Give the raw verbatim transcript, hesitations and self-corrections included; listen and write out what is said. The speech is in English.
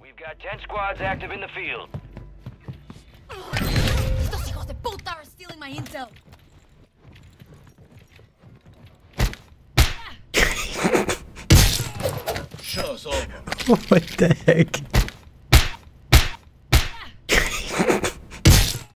We've got ten squads active in the field. Estos hijos de puta are stealing my intel. Show's over. What the heck?